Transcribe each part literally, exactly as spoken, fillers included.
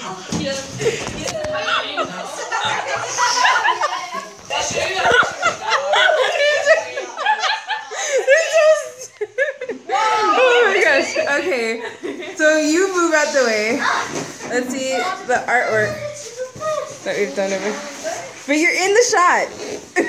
Oh my gosh. Okay. So you move out the way. Let's see the artwork that we've done over. But you're in the shot.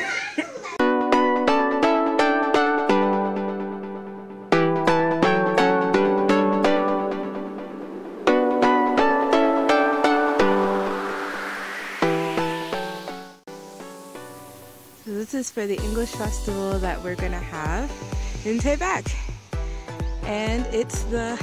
So this is for the English festival that we're gonna have in Taebaek. And it's the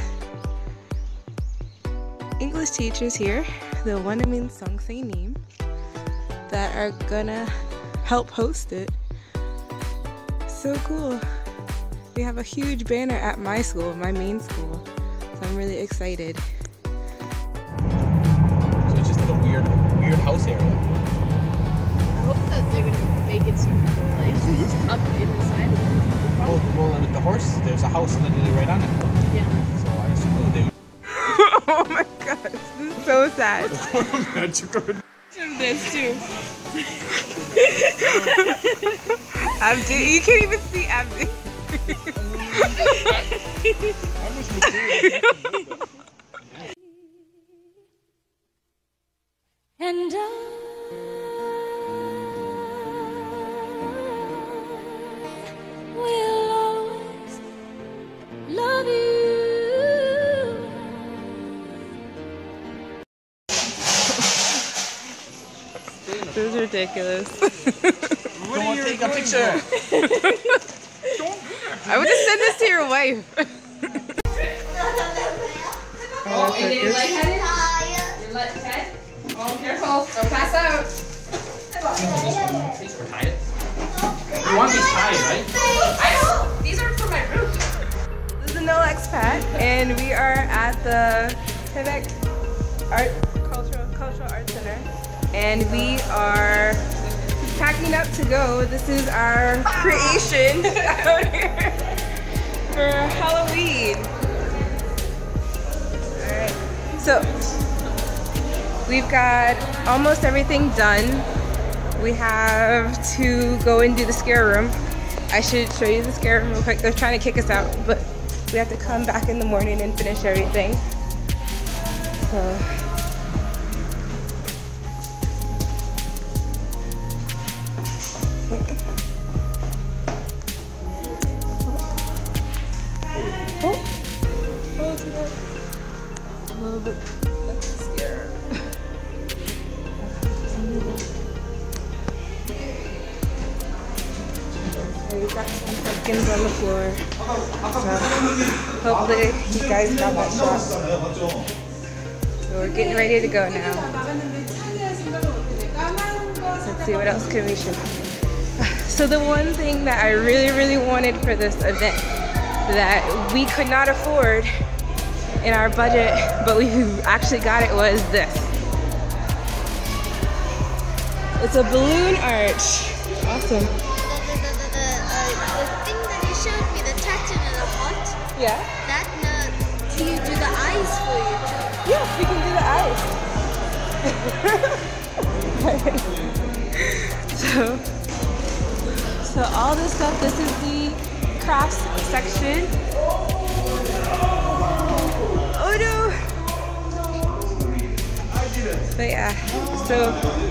English teachers here, the Wanamin Songsenim, that are gonna help host it. So cool. We have a huge banner at my school, my main school. So I'm really excited. So it's just like a weird, weird house area. I hope that they're gonna make it super cool, like up in the side. Well, well, with the horse, there's a house literally right on it. Yeah. So I assume they would. Oh my gosh, this is so sad. This too. Abdi, you can't even see Abdi. And I will always love you. This is ridiculous. What Don't take a picture. I would just send this to your wife. Oh, and then you're lightheaded? You're lightheaded? Oh, careful. Don't pass out. These were tied. You want these tied, right? I don't. These are for my roof. This is the NOLA Expat, and we are at the Taebaek Art Cultural Cultural Arts Center, and we are packing up to go. This is our creation out here for Halloween. All right, so we've got almost everything done. We have to go and do the scare room. I should show you the scare room real quick. They're trying to kick us out, but we have to come back in the morning and finish everything. So. Oh. Oh, it's a little bit scared. We've got some pumpkins on the floor. So hopefully you guys got that shot. So we're getting ready to go now. Let's see what else can we show. So the one thing that I really, really wanted for this event that we could not afford in our budget, but we actually got it, was this. It's a balloon arch. Awesome. Yeah. That uh, do you do the eyes for you too? Yeah, we can do the eyes. so, so all this stuff. This is the crafts section. Oh no! But yeah, so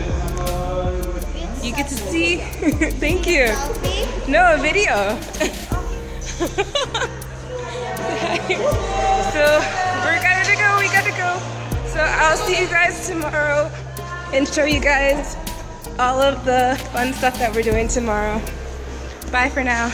you get to see. Thank you. No, a video. So we're gotta go, we gotta go. So I'll see you guys tomorrow and show you guys all of the fun stuff that we're doing tomorrow. Bye for now.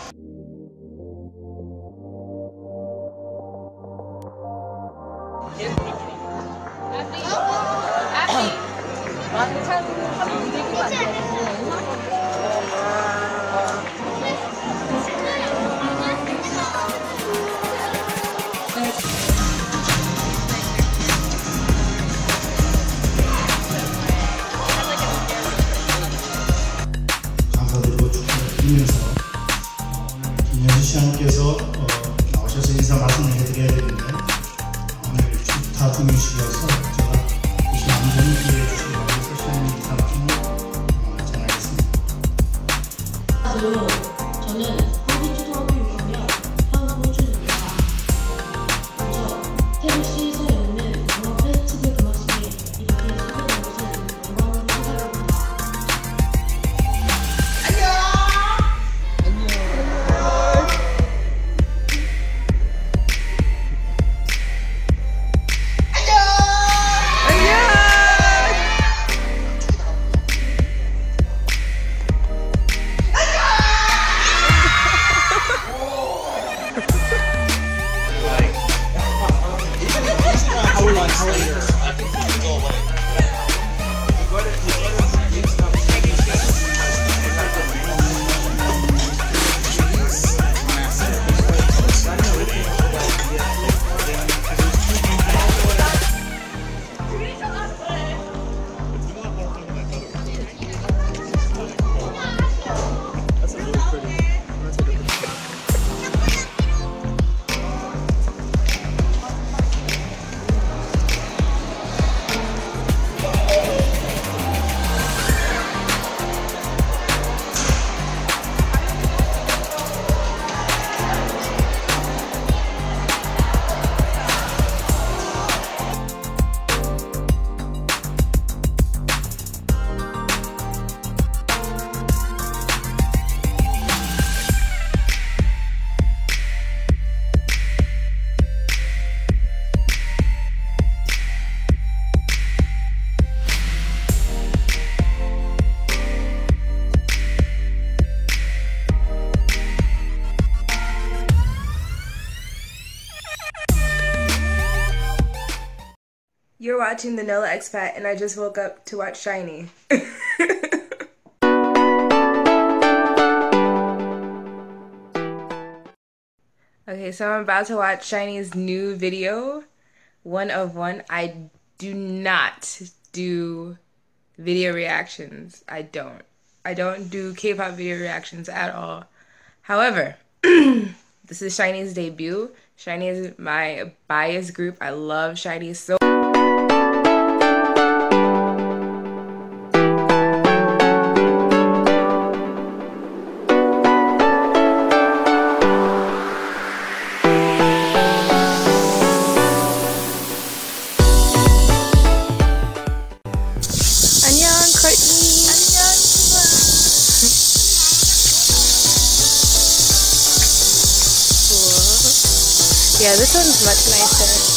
시장님께서 어, 나오셔서 인사 말씀을 해드려야 되는데 오늘 축하 등유식이어서 제가 혹시 많은 기회해 주시기 바라면서 샤이니 이상을 전하겠습니다. 안녕하세요. 저는 한국초등학교 육 학년 황호준입니다. 먼저 태국시에서 열리는 영어 페스티벌 음악식에 이렇게 소개된 것은 영광으로 생각합니다. You're watching the NOLA Expat, and I just woke up to watch Shiny. Okay, so I'm about to watch Shiny's new video, One of One. I do not do video reactions. I don't. I don't do K-pop video reactions at all. However, this is Shiny's debut. Shiny is my bias group. I love Shiny so yeah, this one's much nicer.